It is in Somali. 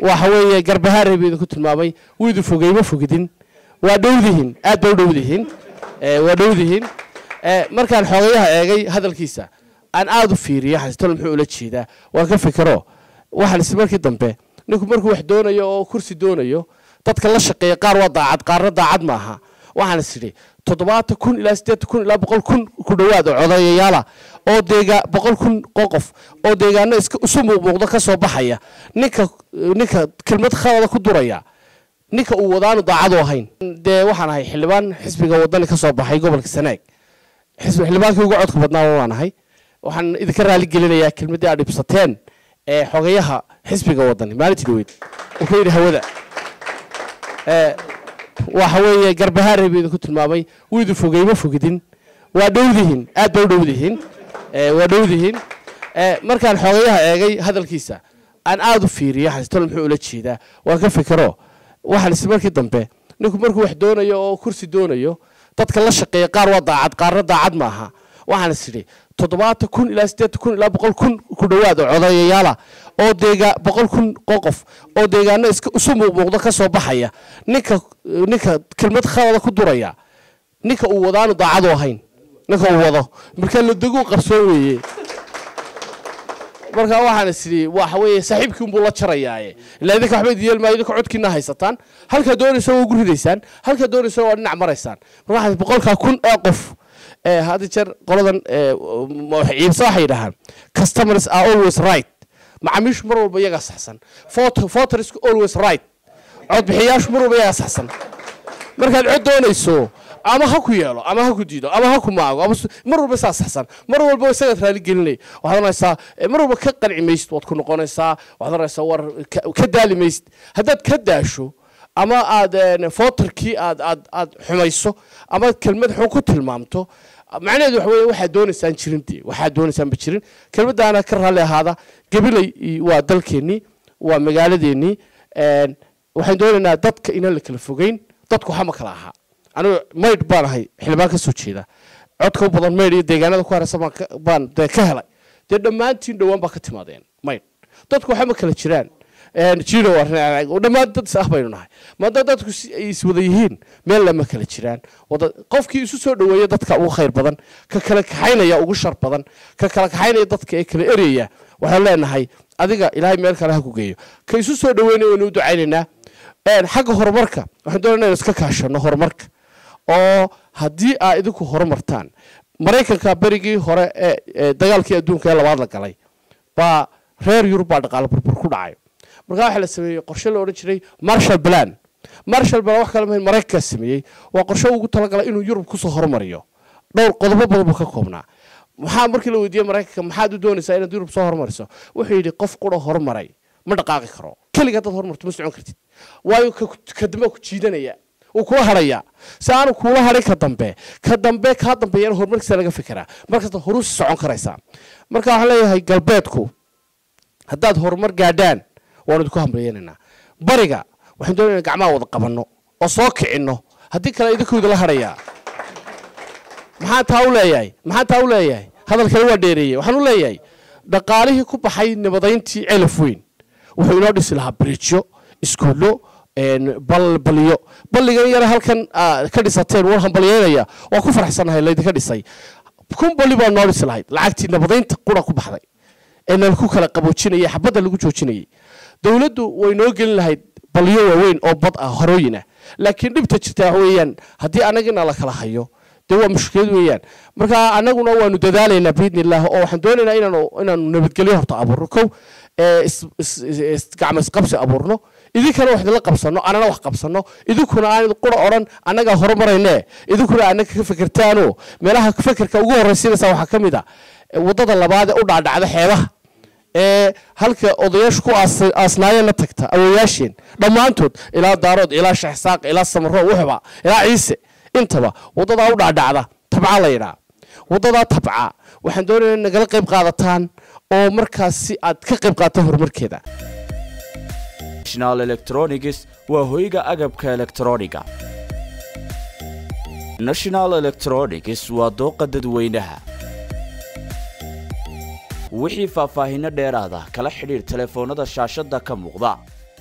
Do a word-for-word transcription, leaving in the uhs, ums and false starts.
وحوي قربها ربي كنت الماضي ويدو فوقي ما فوقدين ودودهن أدودهن ودودهن مركان حويها أجي هذا الكيسة أنا أعود فيري حستلم حولة شيء ده وكيف فكره واحد السمر كده به نكون مركو واحد دونه يو كرسي دونه يو تتكلم شقية قار وضعت قار ضاعت معها واحد السري تضبط تكون إلى ستة تكون إلى بقول كن كدواد عضية يلا أو ديجا بقول كن قوقف أو ديجا ناس سمو مقدك صباحية نك نك كلمة خالد كدورية نك وضعنا ضاعوا هين ده واحد هاي حلبان حسب جودنا كصباحية قبل السنة حسب حلبان كيقول عدك بدنا وانا هاي وحن إذا كان رالي قلنا يا كلمة دي عرب سطين حقيقها حسب جودنا ما نتلويد وكيد هودا وحوي قربها ربي كنت الماضي ويدو فوقي ما فوقدين ودودهن أدودهن ودودهن مركان حقيقها أجي هذا الكيسة أنا أعود فيري حستلم حولة شيء ده وكيف فكره واحد السمر كده به نكون مركو واحد دونه يو كرسي دونه يو تتكلم شقية قار وضعت قار ضاعت معها واحد السري تضبط تكون إلى ستة تكون إلى بقول كن كدواد عضية يلا أو ديجا بقول كن قوقف أو ديجا ناس سمو مقدك صباحية نك نك كلمة خالد كدورية نك وضعنا ضاعوا هين نك وضع مركان الدقوق قرصوي مركان واحد السري واحد صاحبكم بالله شريعة لا ذيك حبيت ديال ما يدك عود كنا هيستان هل كدور يسوي جري لسان هل كدور يسوي نعم ريسان واحد بقول كون أقف هذا شر قلنا يبصح يدهن customers are always right مع مش مرور بيجاس حسن فوت فوت is always right عد بحياش مرور بيجاس حسن مركز عد دون يسوع أما هكو يالو أما هكو جيدو أما هكو معه أما مرور بس حسن مرور بس سجت هالي جلني وهذا نسا مرور بكقر عميست وتكون قنصا وهذا نسوار كدالي ميست هذا كداشو أما عاد فوتر كي عاد عاد عاد حميسو أما كلمة حكوت المامتو معناه ده هو واحد دون إنسان شرنتي واحد دون إنسان بتشرين كلمة ده أنا كره له هذا قبل يوادل كني ومقالة ديني واحد دون إن ضدك إن اللي كلفوجين ضدك حمك لها أنا ما يتبان هاي حلبك السوتشي ده عدكم بدل ما يريد دجانا ذكر سما بان ده كهلا ده ما أنتي دوام بكت مادين ما يت ضدك حمك للشران نشيله ورنا ودما دد صاحبيننا ما دد يسوديهين meel lama kala jiraan wada qofkii isu soo dhaweeyay dadka ugu khayr badan ka kala kaxaynaya ugu shar badan ka kala kaxaynaya dadka ee kala ereeya waxa leenahay adiga ilaahay meel kale ha ku geeyo ka isu soo dhaweynay inuu ducaynaa een xagga horumarka waxaan doonaynaa iska kaashano horumarka oo hadii ay idinku horumartaan Mareykanka barigii hore ee dagaalkii adduunka ee labaad la galay ba reer Yurub baa dhaqaale burbur ku dhacay markaa waxa la sameeyay qorshe la oran jiray Marshall Plan Marshall Plan wax kale ma Mareykanka sameeyay waa qorshe ugu talagalay inuu Yurub ku soo horumariyo dhowr qodobo badan ka koobnaa waxa markii la weydiiyay Mareykanka maxaad u doonaysaa inaad Yurub soo horumariso wuxuu yiri qof qoro horumaray ma dhaqaaqi karo kaliya dad horumarto ma socon kartid waayo ka dambe ku jiidanaya oo kula haraya saanu kula haray ka dambe ka dambe ka dambeeyana horumarkiisa laga fikiraa marka horu socon karaysa marka waxa leeyahay galbeedku haddaad horumar gaadhaan waanu ku hambalyeynaa bariga waxaan doonaynaa gacmaha wada qabanno oo soo kicino hadii kale idinkooda la haraya maxaa taa u leeyahay maxaa taa u leeyahay hadalkani waa dheereeyay waxaan u leeyahay dhaqaalihii ku baxay nabadayntii celaf weyn wuxuu inoo dhisi lahaa bridge iskuulo een bal baliyo baligan yar halkan ka dhisateen war hambalyeynaya waa ku faraxsanahay leedka dhisay kun bali baa noo dhisi lahayd lacagtii nabadaynta qura ku baxday inaan ku kala qaboojinay xabada lagu joojinay dawladdu way noo gelin lahayd baliyo waaweyn oo bad ah horooyina laakiin dhibta jirta weeyaan hadii anagina la kala hayo de waa mushkilad weeyaan marka anaguna waanu dadaalaynaa biidnillah oo waxaan doonaynaa inaan inaan nabadgelyo horta abuurno kow ee gacmas qabsi abuurno idinkana wax la qabsano anana wax qabsano idinkuna aan qura oran anaga horumarayne idinkuna anaga ka fikirtaano meelaha ka fikirka ugu horeysiinaysa waxa kamid ah wadada labaad ee u dhaadhacda xeebaha ee halka odayaashu ku aasnaayeen la tagta awayaasheen dhamaantood ilaa daarood ilaa shaxsaaq ilaa samro wuxba ilaa ciise intaba wadada u dhaadhacda tabca la yiraahdo wadada tabca waxaan doonaynaa nagala qayb qaadataan oo markaas si aad ka qayb qaadato horumarkeeda National Electronics waa hoyga agabka elektrooniga National Electronics waa dooqa dadweynaha wixii faahfaahin dheeraad ah kala xiriir telefoonada shaashada ka muuqda